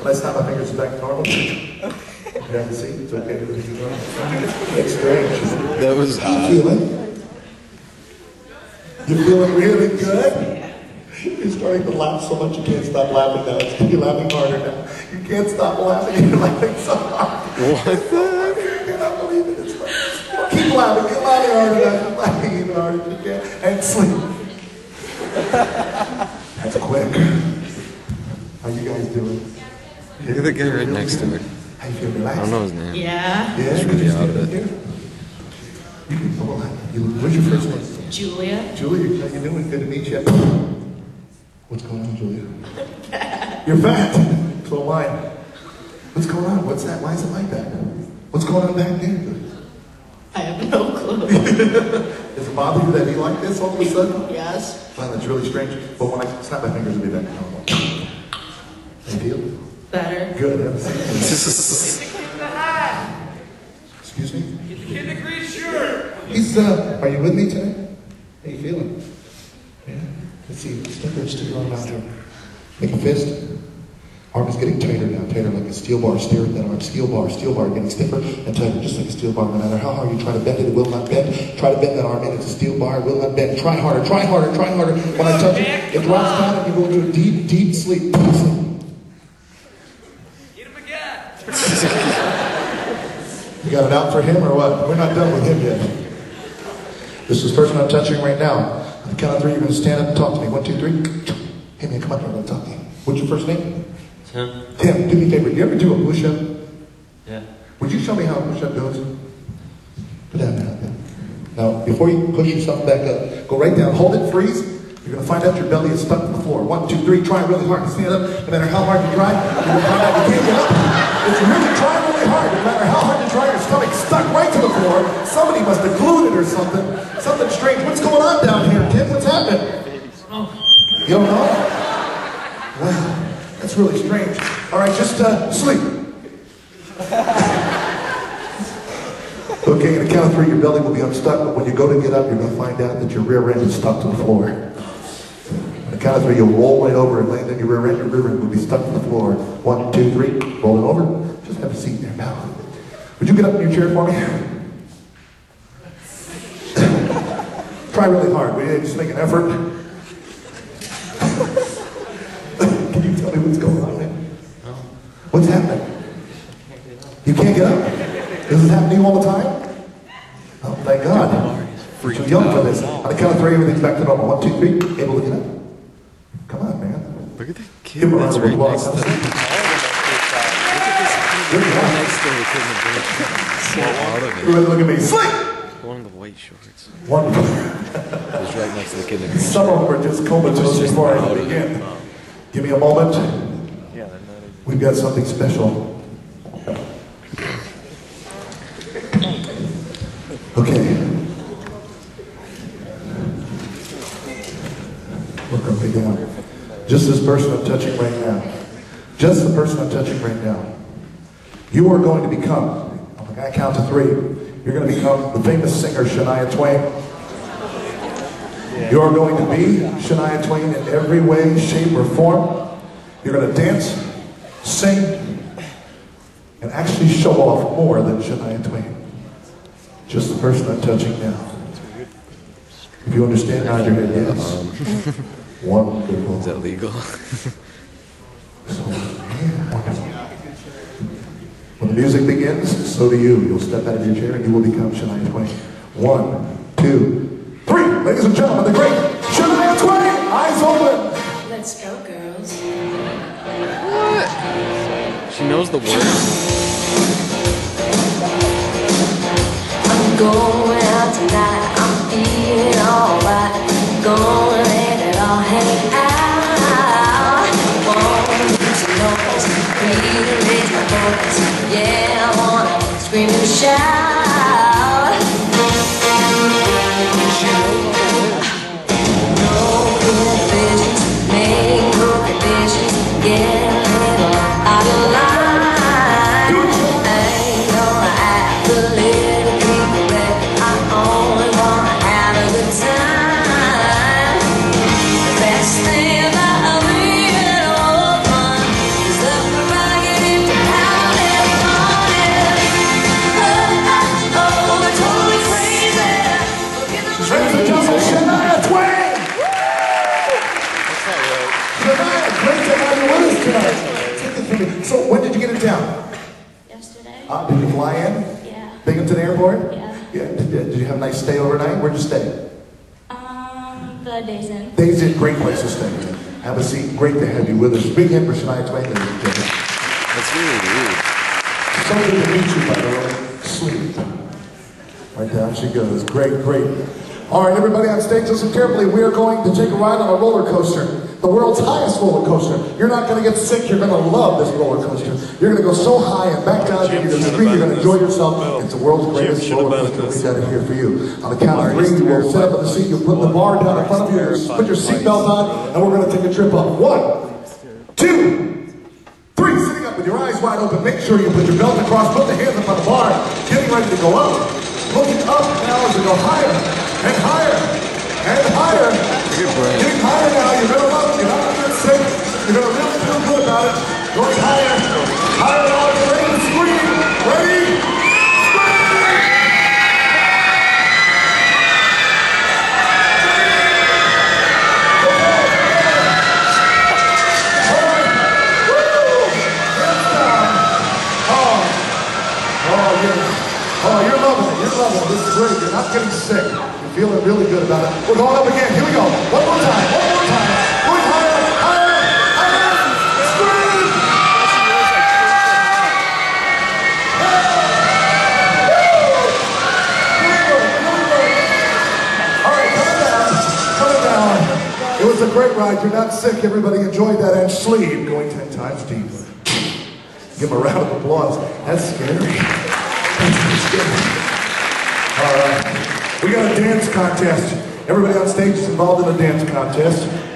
When I snap my fingers back to normal. You have to see, it's okay. It's strange. That was odd. You feel it? You're feeling really good? You're starting to laugh so much you can't stop laughing now. You're laughing harder now. You can't stop laughing. You're laughing so hard. What the heck? You're not believing it's funny. Keep laughing. Keep laughing harder now. Keep laughing even harder if you can. And sleep. That's quick. How you guys doing? Look at the guy right next to her. How you feel? Relaxed? I don't know his name. Yeah. Yeah, He's really out of it. What's your first name? Julia. Julia, how you doing? Good to meet you. What's going on, Julia? You're fat. So am I. What's going on? What's that? Why is it like that? What's going on back there? I have no clue. Does it bother you that he like this all of a sudden? Yes. Well, that's really strange. But when I snap my fingers, it'll be back to normal. How you feel? Better. Good. Excuse me? Get the kid in a green shirt! He's, are you with me today? How you feeling? Yeah? Let's see, stick your arm out there. Make a fist. Arm is getting tighter now, tighter like a steel bar. Stare at that arm. Steel bar, getting stiffer and tighter, just like a steel bar. No matter how hard you try to bend it, it will not bend. Try to bend that arm in, it's a steel bar, it will not bend. Try harder, try harder, try harder. When I touch it, it drops down and you go into a deep, deep sleep. Eat him again! You got it out for him or what? We're not done with him yet. This is the person I'm touching right now. On the count of 3, you're going to stand up and talk to me. 1, 2, 3. Hey man, come up here, I'm going to talk to you. What's your first name? Tim. Tim, do me a favor. Do you ever do a push-up? Yeah. Would you show me how a push-up goes? Put that down. Now, before you push yourself back up, go right down, hold it, freeze. You're going to find out your belly is stuck to the floor. 1, 2, 3, try really hard to stand up. No matter how hard you try, you're going to find out you can't get up. If you really try really hard, no matter how hard you try, your stomach's stuck right to the floor. Somebody must have glued it or something. Something strange. What's going on down here, kid? What's happening? You don't know? Wow, that's really strange. All right, just sleep. Okay, in the count of 3, your belly will be unstuck, but when you go to get up, you're going to find out that your rear end is stuck to the floor. On the count of 3, you'll roll right over and land on your rear end. Your rear end will be stuck to the floor. 1, 2, 3, rolling over. Just have a seat there now. Would you get up in your chair for me? Try really hard. Will you just make an effort? Can you tell me what's going on, man? No. What's happening? You can't get up? Does this happen to you all the time? Oh, thank God. You're too young for this. On the count of 3, everything's back to normal. 1, 2, 3, able to get up? Come on, man. Look at the kid Give him a that's round of right applause. next to him. Good job. Next to the kid in the bridge. So out of it. Look at me. Sleep! One of the white shorts. Wonderful. He's right next to the kid in the bridge. Some of them are just comatose before I begin. Give me a moment. Yeah, they're not even. We've got something special. Okay. Look up me down. Just this person I'm touching right now. Just the person I'm touching right now. You are going to become, on the count to 3, you're going to become the famous singer Shania Twain. You are going to be Shania Twain in every way, shape, or form. You're going to dance, sing, and actually show off more than Shania Twain. Just the person I'm touching now. If you understand, nod your head yes. Wonderful. Is that legal? So, yeah, wonderful. When the music begins, so do you. You'll step out of your chair and you will become Shania Twain. 1, 2, 3. Ladies and gentlemen, the great Shania Twain. Eyes open. Let's go, girls. What? She knows the words. I'm going out tonight, I'm feeling alright. Gonna let it all hang out. Want you to know, really raise my voice. Yeah, I wanna scream and shout. No inhibitions, make no conditions. Get a little out of line. Ain't gonna act a little regret. I only wanna have a good time. The best thing about being a woman is the variety. evening. So when did you get in town? Yesterday? Did you fly in? Yeah. Binghamton Airport? Yeah. Yeah. Did you have a nice stay overnight? Where'd you stay? The Days Inn. Days Inn, great place to stay. Have a seat. Great to have you with us. Big hit for Shania Twain. That's really rude. So good to meet you, by the way. Sleep. Right down she goes. Great, great. All right, everybody on stage, listen carefully. We are going to take a ride on a roller coaster. The world's highest roller coaster. You're not going to get sick. You're going to love this roller coaster. You're going to go so high and back down again. You're going to scream. You're going to enjoy yourself. It's the world's greatest roller coaster. We got it here for you. On the count of 3, you will sit up in the seat. You'll put the bar down in front of you. You'll put your seatbelt on, and we're going to take a trip up. 1, 2, 3. Sitting up with your eyes wide open. Make sure you put your belt across. Put the hands up on the bar. Getting ready to go up. Looking up now as we go higher and higher and higher. Getting higher now. You're going to love it. You're not going to get sick. You're going to really feel good about it. Going higher. Higher now. You're ready to scream. Ready? Oh, you're loving it. You're loving it. This is great. You're not getting sick. You're feeling really good about it. We're going up again. Here we go. One more time. One more time. Going higher, higher, higher. Scream! All right, coming down. Coming down. It was a great ride. You're not sick. Everybody enjoyed that. And sleep. Going 10 times deeper. Give them a round of applause. That's scary. All right, we got a dance contest. Everybody on stage is involved in a dance contest.